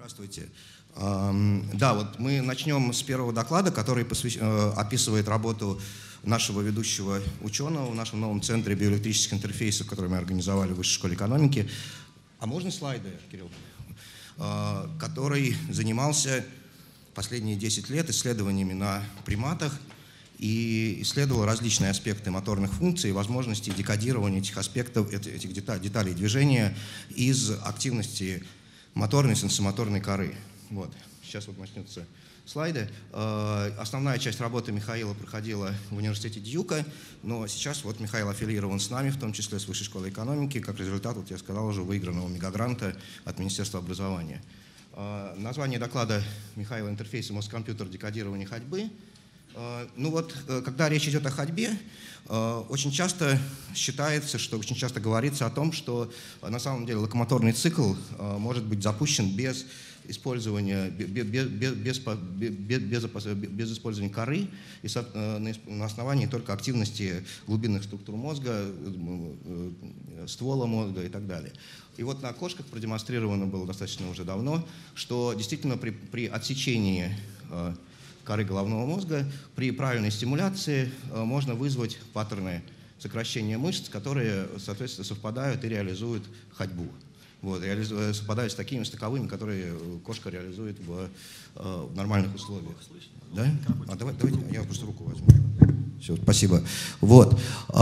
Здравствуйте. Да, вот мы начнем с первого доклада, который описывает работу нашего ведущего ученого в нашем новом центре биоэлектрических интерфейсов, который мы организовали в Высшей школе экономики. А можно слайды, Кирилл? Который занимался последние 10 лет исследованиями на приматах и исследовал различные аспекты моторных функций и возможности декодирования этих аспектов, этих деталей движения из активности моторной и сенсомоторной коры. Вот. Сейчас вот начнутся слайды. Основная часть работы Михаила проходила в университете Дьюка, но сейчас вот Михаил аффилирован с нами, в том числе с Высшей школой экономики, как результат, вот я сказал, уже выигранного мегагранта от Министерства образования. Название доклада Михаила «Интерфейсы мозг-компьютер. Декодирование ходьбы». Ну вот, когда речь идет о ходьбе, очень часто считается, очень часто говорится о том, что на самом деле локомоторный цикл может быть запущен без использования, без использования коры и на основании только активности глубинных структур мозга, ствола мозга и так далее. И вот на кошках продемонстрировано было достаточно уже давно, что действительно при отсечении коры головного мозга при правильной стимуляции можно вызвать паттерны сокращения мышц, которые, соответственно, совпадают и реализуют ходьбу. Вот, совпадают с таковыми, которые кошка реализует в нормальных условиях. Да? Давайте, я просто руку возьму. Все, спасибо. Вот.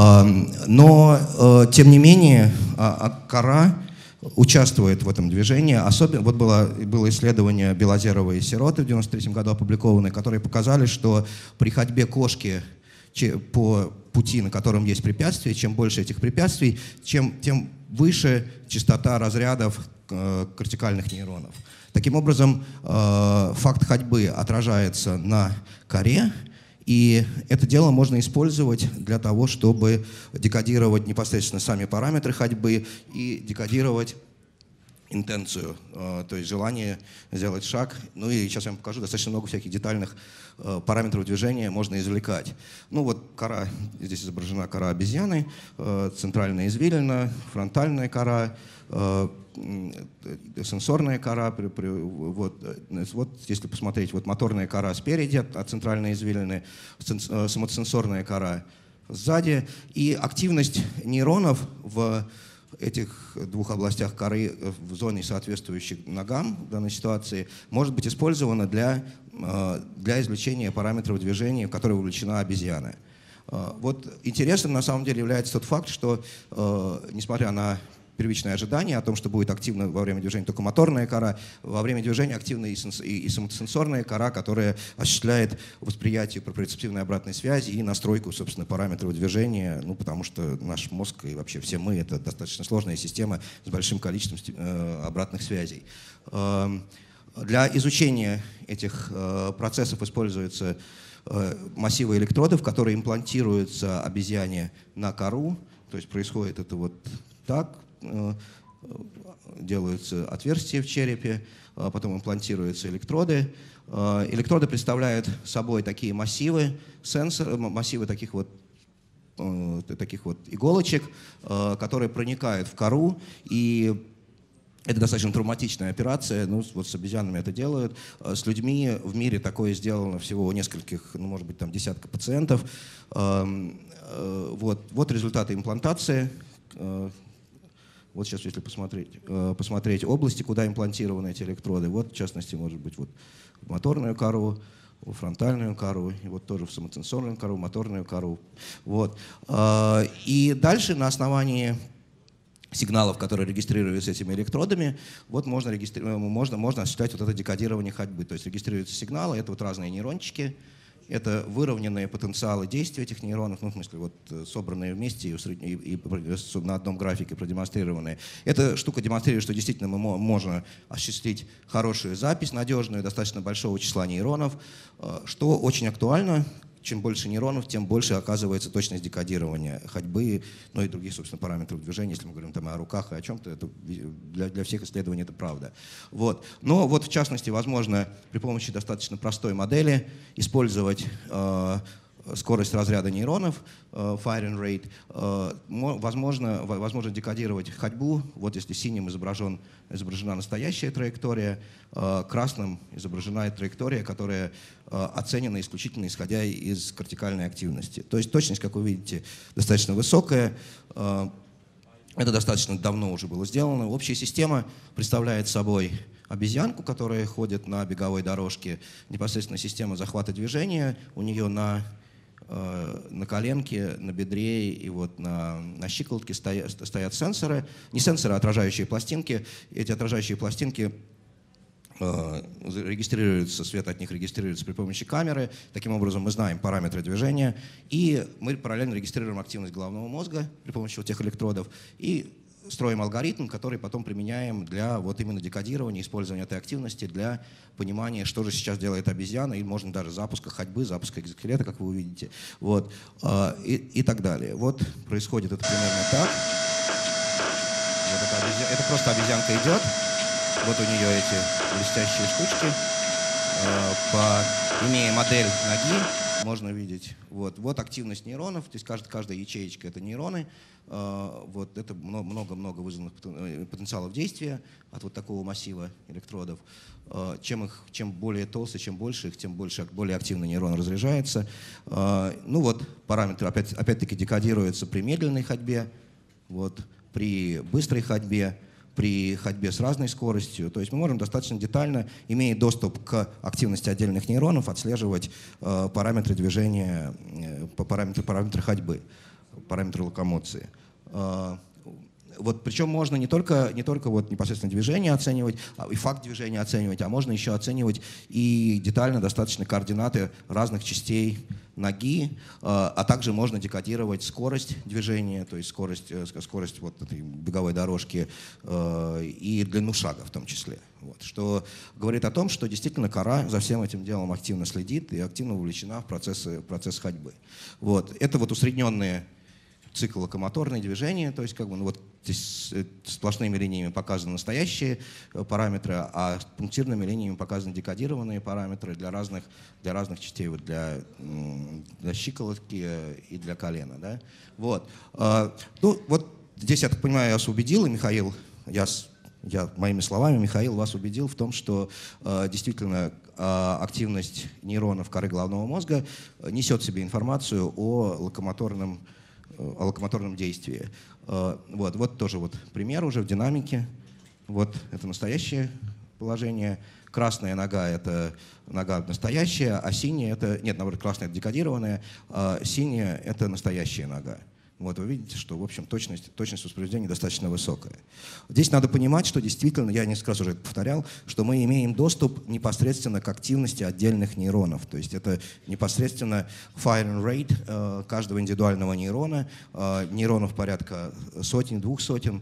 Но, тем не менее, кора участвует в этом движении. Особенно, вот было исследование Белозерова и Сироты в 1993 году опубликованное, которые показали, что при ходьбе кошки по пути, на котором есть препятствия, чем больше этих препятствий, тем выше частота разрядов кортикальных нейронов. Таким образом, факт ходьбы отражается на коре, и это дело можно использовать для того, чтобы декодировать непосредственно сами параметры ходьбы и декодировать интенцию, то есть желание сделать шаг. Ну и сейчас я вам покажу, достаточно много всяких детальных параметров движения можно извлекать. Ну вот кора, здесь изображена кора обезьяны, центральная извилина, фронтальная кора, сенсорная кора, вот если посмотреть, вот моторная кора спереди от центральной извилины, самосенсорная кора сзади, и активность нейронов в этих двух областях коры в зоне, соответствующей ногам в данной ситуации, может быть использована для извлечения параметров движения, в которые вовлечена обезьяна. Вот интересным на самом деле является тот факт, что несмотря на первичное ожидание о том, что будет активна во время движения только моторная кора, во время движения активна и самосенсорная кора, которая осуществляет восприятие проприоцептивной обратной связи и настройку, собственно, параметров движения, ну, потому что наш мозг и вообще все мы — это достаточно сложная система с большим количеством обратных связей. Для изучения этих процессов используются массивы электродов, которые имплантируются обезьяне на кору, то есть происходит это вот так. Делаются отверстия в черепе, потом имплантируются электроды. Электроды представляют собой такие массивы, массивы таких вот иголочек, которые проникают в кору, и это достаточно травматичная операция. Ну, вот с обезьянами это делают. С людьми в мире такое сделано всего у нескольких, ну, может быть, там десятка пациентов. Вот результаты имплантации. Вот сейчас, если посмотреть области, куда имплантированы эти электроды, вот, в частности, может быть, вот в моторную кору, в фронтальную кору, и вот тоже в самосенсорную кору, моторную кору. Вот. И дальше на основании сигналов, которые регистрируются этими электродами, вот можно осуществлять вот это декодирование ходьбы. То есть регистрируются сигналы, это вот разные нейрончики, это выровненные потенциалы действия этих нейронов, ну, в смысле, вот, собранные вместе и на одном графике продемонстрированные. Эта штука демонстрирует, что действительно можно осуществить хорошую запись, надежную, достаточно большого числа нейронов, что очень актуально. Чем больше нейронов, тем больше оказывается точность декодирования ходьбы, ну и других, собственно, параметров движения, если мы говорим там о руках и о чем-то, это для всех исследований это правда. Вот. Но вот в частности, возможно, при помощи достаточно простой модели использовать скорость разряда нейронов, firing rate. Возможно декодировать ходьбу. Вот если синим изображена настоящая траектория, красным изображена траектория, которая оценена исключительно исходя из кортикальной активности. То есть точность, как вы видите, достаточно высокая. Это достаточно давно уже было сделано. Общая система представляет собой обезьянку, которая ходит на беговой дорожке. Непосредственно система захвата движения. У нее на коленке, на бедре и вот на щиколотке стоят сенсоры. Не сенсоры, а отражающие пластинки. Эти отражающие пластинки регистрируется, свет от них регистрируется при помощи камеры. Таким образом, мы знаем параметры движения, и мы параллельно регистрируем активность головного мозга при помощи вот тех электродов и строим алгоритм, который потом применяем для вот именно декодирования, использования этой активности для понимания, что же сейчас делает обезьяна, и можно даже запуска ходьбы, запуска экзоскелета, как вы увидите, вот, и так далее. Вот происходит это примерно так. Вот это просто обезьянка идет. Вот у нее эти блестящие штучки. Имея модель ноги, можно видеть. Вот активность нейронов. То есть каждая ячеечка — это нейроны. Вот это много-много вызванных потенциалов действия от вот такого массива электродов. Чем более толстый, чем больше их, тем более активно нейрон разряжается. Ну вот параметры опять-таки декодируются при медленной ходьбе, вот, при быстрой ходьбе, при ходьбе с разной скоростью. То есть мы можем достаточно детально, имея доступ к активности отдельных нейронов, отслеживать параметры движения, параметры ходьбы, параметры локомоции. Вот, причем можно не только вот непосредственно движение оценивать, и факт движения оценивать, а можно еще оценивать и детально достаточно координаты разных частей ноги, а также можно декодировать скорость движения, то есть скорость вот этой беговой дорожки и длину шага в том числе. Вот, что говорит о том, что действительно кора за всем этим делом активно следит и активно вовлечена в процесс ходьбы. Вот, это вот усредненные цикл локомоторные движения, то есть как бы, ну вот здесь сплошными линиями показаны настоящие параметры, а пунктирными линиями показаны декодированные параметры для разных частей, вот для щиколотки и для колена. Да? Вот. Ну вот здесь, я так понимаю, я вас убедил, и Михаил, я моими словами, Михаил вас убедил в том, что действительно активность нейронов коры головного мозга несет в себе информацию о локомоторном действии. Вот тоже вот пример уже в динамике. Вот это настоящее положение. Красная нога — это нога настоящая, а синяя — это... Нет, наоборот, красная — это декодированная, а синяя — это настоящая нога. Вот вы видите, что, в общем, точность воспроизведения достаточно высокая. Здесь надо понимать, что действительно, я несколько раз уже это повторял, что мы имеем доступ непосредственно к активности отдельных нейронов. То есть это непосредственно firing rate каждого индивидуального нейрона, нейронов порядка сотен, 200,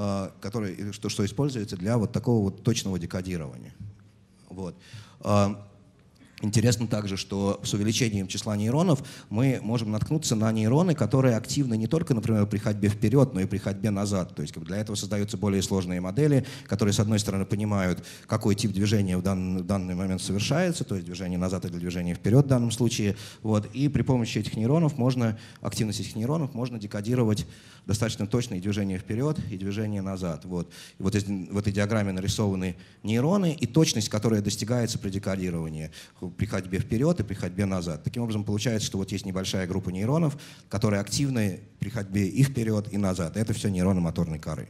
что используется для вот такого вот точного декодирования. Вот. Интересно также, что с увеличением числа нейронов мы можем наткнуться на нейроны, которые активны не только, например, при ходьбе вперед, но и при ходьбе назад. То есть для этого создаются более сложные модели, которые, с одной стороны, понимают, какой тип движения в данный момент совершается, то есть движение назад или движение вперед в данном случае. Вот. И при помощи этих нейронов активность этих нейронов можно декодировать достаточно точно и движение вперед, и движение назад. Вот. И вот в этой диаграмме нарисованы нейроны и точность, которая достигается при декодировании, при ходьбе вперед и при ходьбе назад. Таким образом, получается, что вот есть небольшая группа нейронов, которые активны при ходьбе и вперед, и назад. Это все нейроны моторной коры.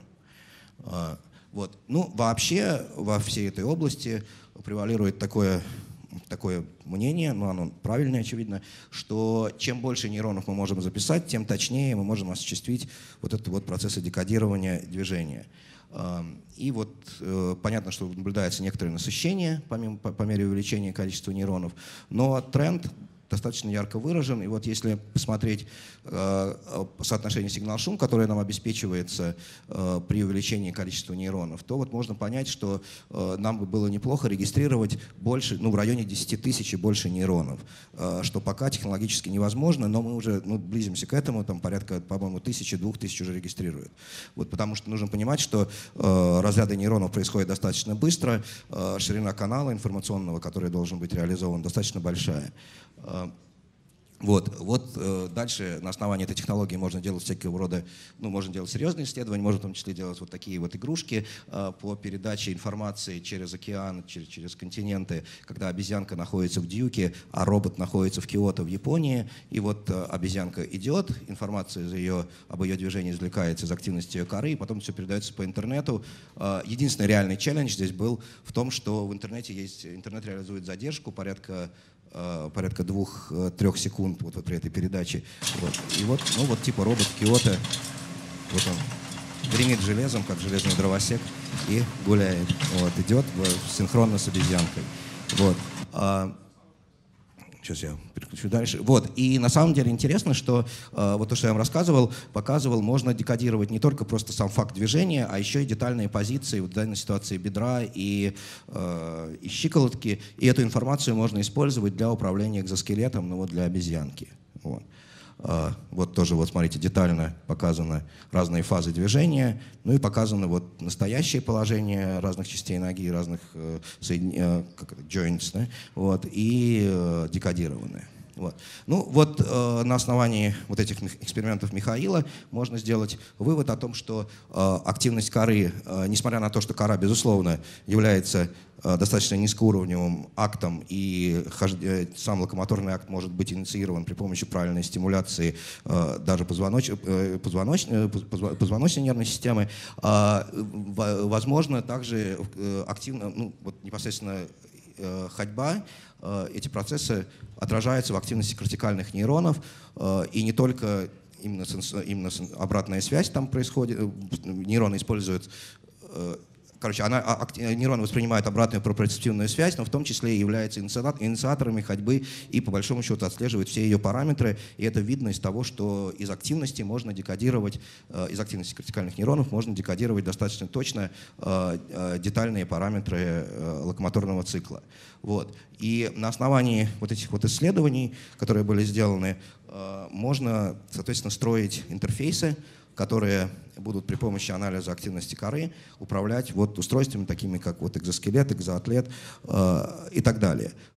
Вот. Ну, вообще, во всей этой области превалирует такое мнение, но оно правильное, очевидно, что чем больше нейронов мы можем записать, тем точнее мы можем осуществить вот этот вот процесс декодирования движения. И вот понятно, что наблюдается некоторое насыщение по мере увеличения количества нейронов, но тренд достаточно ярко выражен. И вот если посмотреть соотношение сигнал-шум, которое нам обеспечивается при увеличении количества нейронов, то вот можно понять, что нам бы было неплохо регистрировать больше, в районе 10 тысяч и больше нейронов, что пока технологически невозможно, но мы уже близимся к этому, там порядка, по-моему, 1000-2000 уже регистрируют. Вот потому что нужно понимать, что разряды нейронов происходят достаточно быстро, ширина канала информационного, который должен быть реализован, достаточно большая. Дальше на основании этой технологии можно делать всякого рода, можно делать серьезные исследования, можно в том числе делать вот такие вот игрушки по передаче информации через океан, через континенты, когда обезьянка находится в Дьюке, а робот находится в Киото в Японии, и вот обезьянка идет, информация об ее движении извлекается из активности ее коры, и потом все передается по интернету. Единственный реальный челлендж здесь был в том, что в интернете интернет реализует задержку порядка 2-3 секунд вот при этой передаче. Типа робот Киото, вот он гремит железом, как железный дровосек, и гуляет. Идет синхронно с обезьянкой. Сейчас я переключу дальше. И на самом деле интересно, что то, что я вам показывал, можно декодировать не только просто сам факт движения, а еще и детальные позиции в данной ситуации бедра и щиколотки. И эту информацию можно использовать для управления экзоскелетом, для обезьянки. Тоже, смотрите, детально показаны разные фазы движения, и показано настоящее положение разных частей ноги, разных joints, и декодированное. На основании этих экспериментов Михаила можно сделать вывод о том, что активность коры, несмотря на то, что кора, безусловно, является достаточно низкоуровневым актом, и сам локомоторный акт может быть инициирован при помощи правильной стимуляции даже позвоночной нервной системы, возможно также активно, непосредственно ходьба, эти процессы отражаются в активности кортикальных нейронов, и не только именно обратная связь там происходит, нейроны используют, нейроны воспринимают обратную проприоцептивную связь, но в том числе и являются инициаторами ходьбы и по большому счету отслеживают все ее параметры, и это видно из того, что из активности кортикальных нейронов можно декодировать достаточно точно детальные параметры локомоторного цикла. И на основании этих исследований, которые были сделаны, можно, соответственно, строить интерфейсы, которые будут при помощи анализа активности коры управлять устройствами, такими как экзоскелет, экзоатлет и так далее.